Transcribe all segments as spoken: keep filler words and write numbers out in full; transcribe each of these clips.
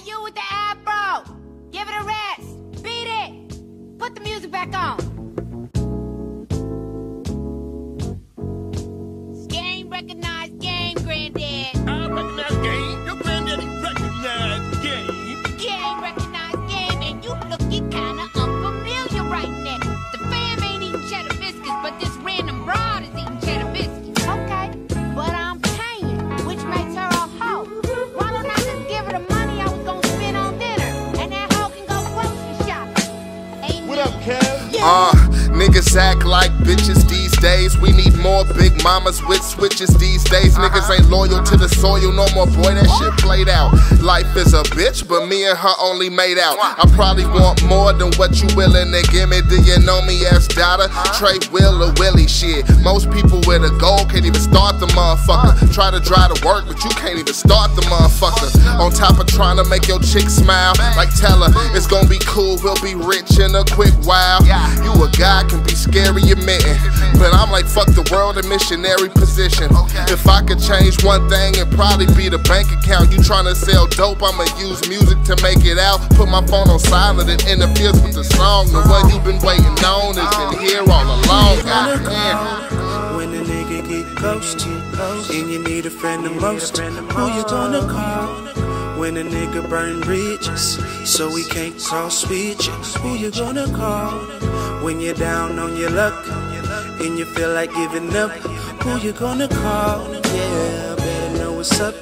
you with the afro. Give it a rest. Beat it. Put the music back on. Game recognized game, granddad. I recognize game. Your granddaddy recognized game. Game recognized game, and you looking kinda unfamiliar right now. The fam ain't eating cheddar biscuits, but this random broad is eating cheddar biscuits. Okay, but I'm paying, which makes her a hoe. Why don't I just give her the money I was gonna spend on dinner, and that hoe can go grocery shopping? Ain't What up, Kev? Yeah. Uh, niggas act like bitches these days. We need more big mamas with switches these days. Niggas ain't loyal to the soil no more, boy, that shit played out. Life is a bitch, but me and her only made out. I probably want more than what you willing to give me. Do you know me as Dada? Trey, Will, or Willie shit. Most people with a goal can't even start the motherfucker. Try to drive to work, but you can't even start the motherfucker. On top of trying to make your chick smile, like tell her it's gonna be cool, we'll be rich in a quick while. You a guy can be scary admitting, but I'm like fuck the world in missionary position. If I could change one thing, it'd probably be the bank account. You tryna sell dope, I'ma use music to make it out. Put my phone on silent, it interferes with the song. The one you've been waiting on has been here all along. Goddamn. When a nigga get ghosted and you need a friend the most, who you gonna call? When a nigga burn bridges so we can't cross switches, who you gonna call? When you're down on your luck and you feel like giving up, who you gonna call? Yeah, better know what's up.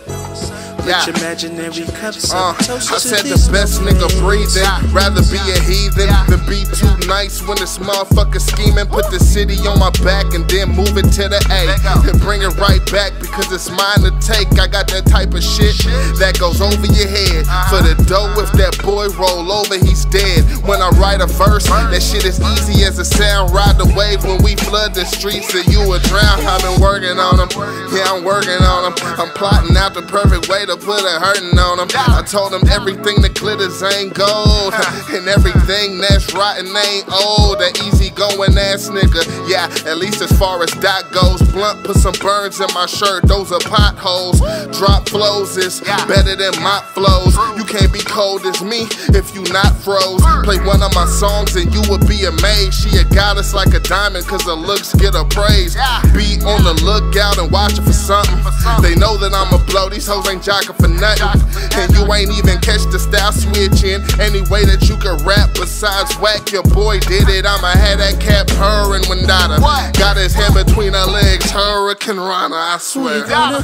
Let your imaginary cups Uh, up. Toast I to said the these best memories. nigga breathing. Rather be a heathen than be too nice when this motherfucker scheming. Put the city on my back and then move it to the A. And bring it right back because it's mine to take. I got that type of shit that goes over your head. For the dough, if that boy roll over, he's dead. When I write a verse, that shit is easy as a sound. Ride the wave when we flood the streets and you will drown. I've been working on them. Yeah, I'm working on them. I'm plotting out the perfect way to put a hurting on them. I told them everything that glitters ain't gold, and everything that's rotten ain't old. That easy going ass nigga, yeah, at least as far as that goes. Blunt put some burns in my shirt, those are potholes. Drop flows is better than mop flows. You can't be cold as me if you not froze. Play one of my songs and you would be amazed. She a goddess like a diamond cause her looks get her praise. Be on the lookout and watching for something. They know that I'ma blow, these hoes ain't jocking for nothing. And you ain't even catch the style switching. Any way that you could rap besides whack, your boy did it. I'ma have that cat purring when Dada got his hand between her legs. Hurricane Rana, I swear. Who you gonna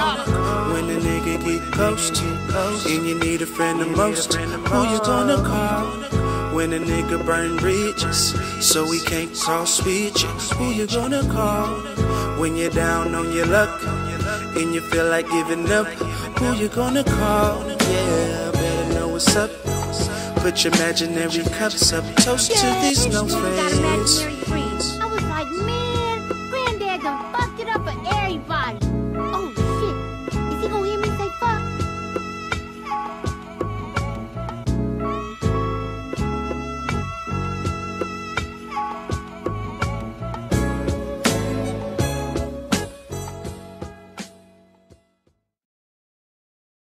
call when a nigga get ghosted and you need a friend the most? Who you gonna call when a nigga burn bridges so we can't cross switches? Who you gonna call when you're down on your luck and you feel like giving up? Who you gonna call? Yeah, better know what's up. Put your imaginary cups up. Toast to these no friends.